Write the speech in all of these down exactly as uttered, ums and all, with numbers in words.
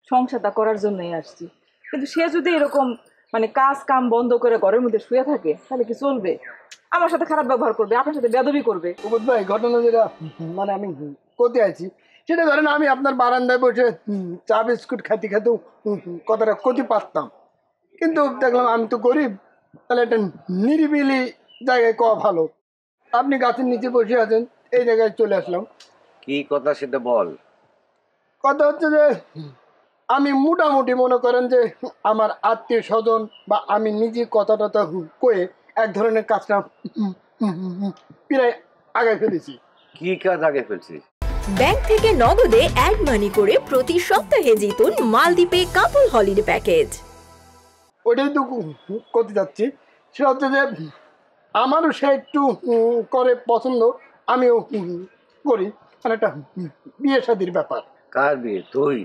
সংসারটা করার জন্যই আসছি, কিন্তু সে যদি এরকম মানে কাজ কাম বন্ধ করে ঘরের মধ্যে শুয়ে থাকে তাহলে কি চলবে? আমার সাথে খারাপ ব্যবহার করবে, আপনার সাথে বেয়াদবি করবে। উপদ ভাই, ঘটনা যেটা মানে আমি করতে আছি সেটা ধরেন আমি আপনার বারান্দায় বসে চা বিস্কুট খাইতে খেতেও কথাটা ক্ষতি পারতাম, কিন্তু দেখলাম আমি তো গরিব, তাহলে একটা নিরিবিলি জায়গায় কওয়া ভালো। আপনি গাছের নিচে বসে আছেন, এই জায়গায় চলে আসলাম। কি কথা সেটা বল। কথা হচ্ছে যে আমি মোটামুটি মনে করেন যে আমার আত্মীয় স্বজন বা আমি নিজে কথাটা তো কয়ে এক ধরনের কাজটা প্রায় আগায় ফেলেছি। কি কাজ আগে ফেলছিস? ব্যাংক থেকে নগদে অ্যাড মানি করে প্রতি সপ্তাহে জিতুন মালদ্বীপে কাপল হলিডে প্যাকেজ। ওইটাই তো করতে যাচ্ছি। সেটা হচ্ছে যে আমারও সে একটু করে পছন্দ, আমিও করি, মানে একটা বিয়ে শাদির ব্যাপার। কার বিয়ে? তুই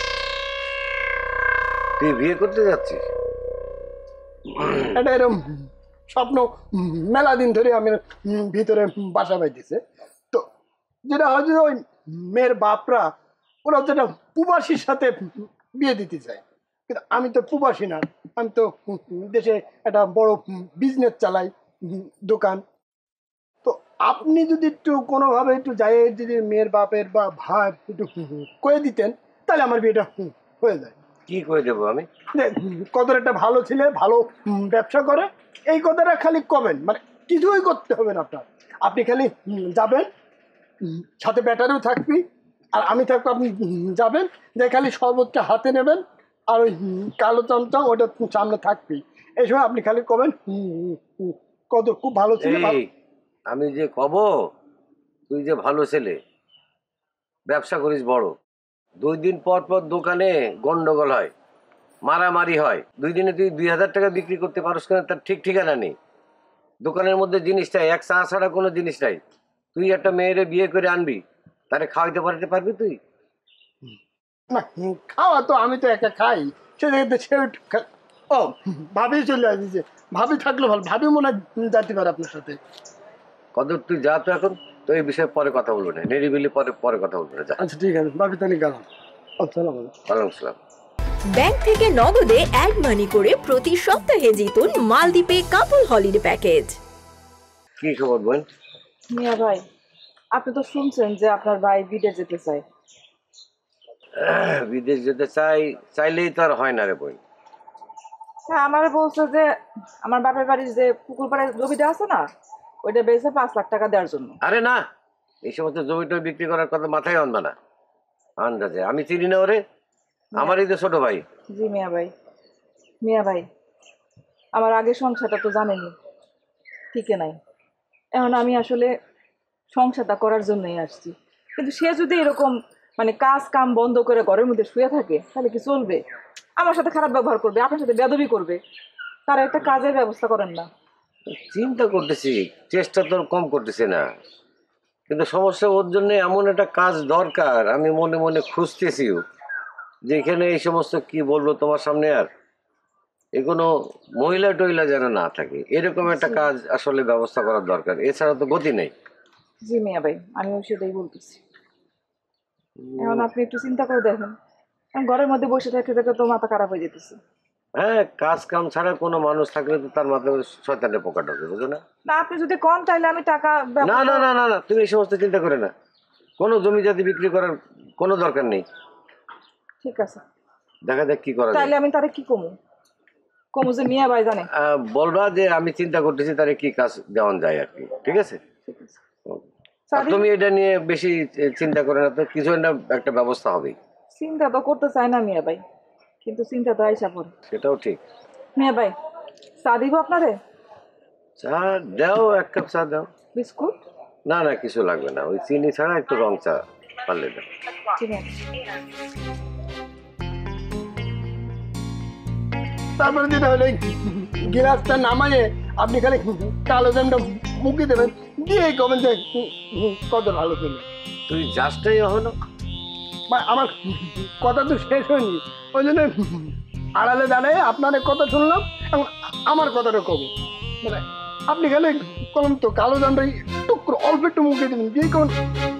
তুই বিয়ে করতে যাচ্ছিস? এটা এরকম স্বপ্ন মেলা দিন ধরে আমি ভিতরে বাসা বাঁধতেছে। তো যেটা হচ্ছে ওই মেয়ের বাপরা ওরা যেটা প্রবাসীর সাথে বিয়ে দিতে চায়, কিন্তু আমি তো প্রবাসী না, আমি তো দেশে একটা বড় বিজনেস চালাই, দোকান। তো আপনি যদি একটু কোনোভাবে একটু যাই যদি মেয়ের বাপের বা ভাই একটু কয়ে দিতেন তাহলে আমার বিয়েটা হয়ে যায়। কি করে দেবো আমি? কত একটা ভালো ছেলে, ভালো ব্যবসা করে, এই কথাটা খালি কবেন, মানে কিছুই করতে হবে না আপনার। আপনি খালি যাবেন, সাথে ব্যাটারিও থাকবি, আর আমি থাকবো, আপনি যাবেন যে খালি শরবতটা হাতে নেবেন, আর ওই কালো চামচা ওটা সামনে থাকবি। এই সময় আপনি খালি কবেন কত খুব ভালো ছেলে। আমি যে কব তুই যে ভালো ছেলে, ব্যবসা করিস বড়, দুই দিন পর পর দোকানে গন্ডগোল হয়, মারামারি হয়, দুই দিনে তুই দুই হাজার টাকা বিক্রি করতে পারস কেন তার ঠিক ঠিকানা নেই। দোকানের মধ্যে জিনিস চাই, এক চা ছাড়া কোনো জিনিস নাই। তুই একটা মেয়েরে বিয়ে করে আনবি, তারে খাওয়াইতে পারতে পারবি তুই? না, খাওয়া তো আমি তো একা খাই, সে সে ও ভাবি চলে আসছে, ভাবি থাকলে ভালো, ভাবি মনে হয় যেতে পারে আপনার সাথে। কত তুই যা তো এখন, তো এই বিষয়ে পরে কথা বলবো না, নিরিবিলি পরে পরে কথা বলবো না, যা। আচ্ছা ঠিক আছে, ভাবি তাহলে গেলাম। ওয়ালাইকুম সালাম। ব্যাংক থেকে নগদে অ্যাড মানি করে প্রতি সপ্তাহে জিতুন মালদ্বীপে কাপল হলিডে প্যাকেজ। কি খবর বোন? মিয়া ভাই, আপনি তো শুনছেন যে আপনার ভাই বিদেশ যেতে চায়। বিদেশ যেতে চাই, চাইলেই তো আর হয় না রে বোন। হ্যাঁ, আমার বলছে যে আমার বাপের বাড়ির যে পুকুর পাড়ের জমিটা আছে না, ওইটা বেচে পাঁচ লাখ টাকা দেওয়ার জন্য। আরে না, এই সমস্ত জমিটা বিক্রি করার কথা মাথায় আনবে না। আন্দাজে আমি চিনি না ওরে, আমারই তো ছোট ভাই। জি মিয়া ভাই, মিয়া ভাই আমার আগের সংসারটা তো জানেনি, ঠিক নাই। এখন আমি আসলে সংসারটা করার জন্যই আসছি, কিন্তু সে যদি এরকম মানে কাজ কাম বন্ধ করে ঘরের মধ্যে শুয়ে থাকে তাহলে কি চলবে? আমার সাথে খারাপ ব্যবহার করবে, আপনার সাথে বেয়াদবি করবে। তার একটা কাজের ব্যবস্থা করেন না। চিন্তা করতেছি, চেষ্টা তোর কম করতেছি না, কিন্তু সমস্যা ওর জন্য এমন একটা কাজ দরকার, আমি মনে মনে খুঁজতেছিও যেখানে এই সমস্ত কি বলবো তোমার সামনে, আর এ কোনো মহিলা টহিলা যেন না থাকে, এরকম একটা কাজ আসলে ব্যবস্থা করার দরকার, এছাড়া তো গতি নেই। জি মিয়া ভাই, আমিও সেটাই বলতেছি। এখন আপনি একটু চিন্তা করে দেখেন, ঘরের মধ্যে বসে থাকতে থাকতে তো মাথা খারাপ হয়ে যেতেছে। হ্যাঁ, কাজ কাম ছাড়া কোনো মানুষ থাকলে তো তার মাথায় শয়তানের পোকা ঢোকে, বুঝো না? না, আপনি যদি কম তাহলে আমি টাকা। না না না না না, তুমি এই সমস্ত চিন্তা করে না, কোনো জমি জাতি বিক্রি করার কোনো দরকার নেই। ঠিক আছে, দেখা যাক কি করা যায়। তাহলে আমি তারে কি কমু কমু যে মিয়া ভাই জানে, বলবা যে আমি চিন্তা করতেছি তারে কি কাজ দেওয়া যায় আর কি। ঠিক আছে, তুমি এটা নিয়ে বেশি চিন্তা করে না তো, কিছু একটা ব্যবস্থা হবে। চিন্তা তো করতে চাই না মিয়া ভাই, কিন্তু চিন্তা তো আইসা পড়ে। সেটাও ঠিক। মিয়া ভাই, চা দিব আপনারে? চা দাও, এক কাপ চা দাও। বিস্কুট? না না, কিছু লাগবে না, ওই চিনি ছাড়া একটু রং চা পারলে দাও। ঠিক আছে। তারপরে যেটা হলো গিলাসটা নামাইয়ে আপনি খালি কালো জামটা মুখে দেবেন, দিয়ে কবেন যে কত ভালো ছিল। তুই যাসটাই হলো, আমার কথা তো শেষ হয়নি, ওই জন্য আড়ালে দাঁড়ায় আপনার কথা শুনলাম, এবং আমার কথাটা কব। মানে আপনি খালি কলম তো কালো জামটা একটু অল্প একটু মুখে দেবেন, দিয়ে কবেন